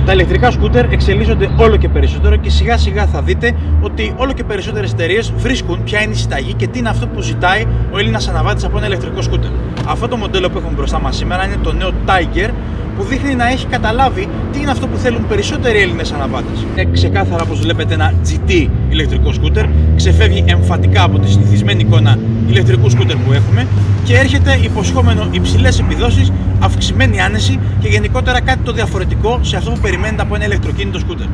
Τα ηλεκτρικά σκούτερ εξελίσσονται όλο και περισσότερο και σιγά σιγά θα δείτε ότι όλο και περισσότερες εταιρείες βρίσκουν ποια είναι η συνταγή και τι είναι αυτό που ζητάει ο Έλληνας αναβάτης από ένα ηλεκτρικό σκούτερ. Αυτό το μοντέλο που έχουμε μπροστά μας σήμερα είναι το νέο Tiger, που δείχνει να έχει καταλάβει τι είναι αυτό που θέλουν περισσότεροι Έλληνες αναβάτες. Είναι ξεκάθαρα, όπως βλέπετε, ένα GT ηλεκτρικό σκούτερ, ξεφεύγει εμφατικά από τη συνηθισμένη εικόνα ηλεκτρικού σκούτερ που έχουμε και έρχεται υποσχόμενο υψηλές επιδόσεις, αυξημένη άνεση και γενικότερα κάτι το διαφορετικό σε αυτό που περιμένετε από ένα ηλεκτροκίνητο σκούτερ.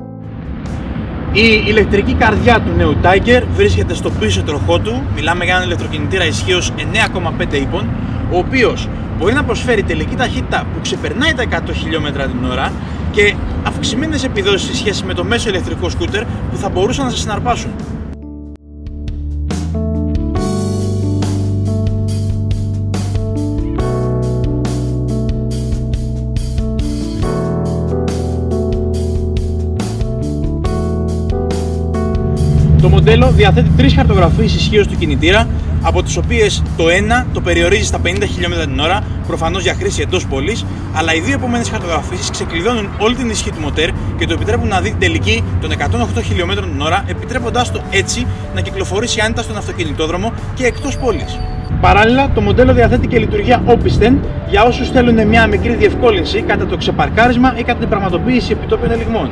Η ηλεκτρική καρδιά του νέου Tiger βρίσκεται στο πίσω τροχό του. Μιλάμε για έναν ηλεκτροκινητήρα ισχύως 9,5 ύπων, ο οποίος μπορεί να προσφέρει τελική ταχύτητα που ξεπερνάει τα 100 χιλιόμετρα την ώρα και αυξημένες επιδόσεις σε σχέση με το μέσο ηλεκτρικό σκούτερ που θα μπορούσαν να σας συναρπάσουν. Το μοντέλο διαθέτει 3 χαρτογραφίες ισχύως του κινητήρα, από τις οποίες το ένα το περιορίζει στα 50 χιλιόμετρα την ώρα, προφανώς για χρήση εντός πόλης, αλλά οι δύο επόμενες χαρτογραφίες ξεκλειδώνουν όλη την ισχύ του μοτέρ και το επιτρέπουν να δει την τελική των 108 χιλιόμετρων την ώρα, επιτρέποντάς το έτσι να κυκλοφορήσει άνετα στον αυτοκινητόδρομο και εκτός πόλης. Παράλληλα, το μοντέλο διαθέτει και λειτουργία Opisten για όσους θέλουν μια μικρή διευκόλυνση κατά το ξεπαρκάρισμα ή κατά την πραγματοποίηση επιτόπιων ελιγμών.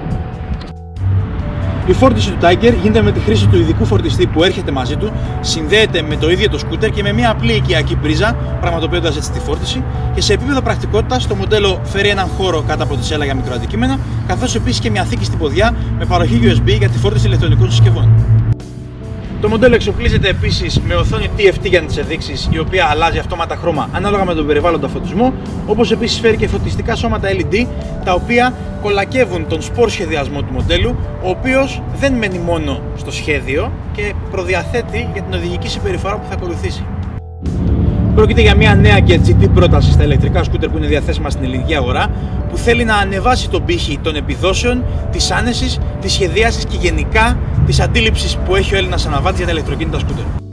Η φόρτιση του Tiger γίνεται με τη χρήση του ειδικού φορτιστή που έρχεται μαζί του, συνδέεται με το ίδιο το σκούτερ και με μια απλή οικιακή πρίζα, πραγματοποιώντας έτσι τη φόρτιση, και σε επίπεδο πρακτικότητας το μοντέλο φέρει έναν χώρο κάτω από τη σέλα για μικροαντικείμενα, καθώς επίσης και μια θήκη στην ποδιά με παροχή USB για τη φόρτιση ηλεκτρονικών συσκευών. Το μοντέλο εξοπλίζεται επίσης με οθόνη TFT για τις ενδείξεις, η οποία αλλάζει αυτόματα χρώμα ανάλογα με τον περιβάλλοντα φωτισμό, όπως επίσης φέρει και φωτιστικά σώματα LED, τα οποία κολακεύουν τον σπορ σχεδιασμό του μοντέλου, ο οποίος δεν μένει μόνο στο σχέδιο και προδιαθέτει για την οδηγική συμπεριφορά που θα ακολουθήσει. Πρόκειται για μια νέα και GT πρόταση στα ηλεκτρικά σκούτερ που είναι διαθέσιμα στην ελληνική αγορά, που θέλει να ανεβάσει τον πύχη των επιδόσεων, της άνεσης, της σχεδίασης και γενικά της αντίληψης που έχει ο Έλληνας αναβάτης για τα ηλεκτροκίνητα σκούτερ.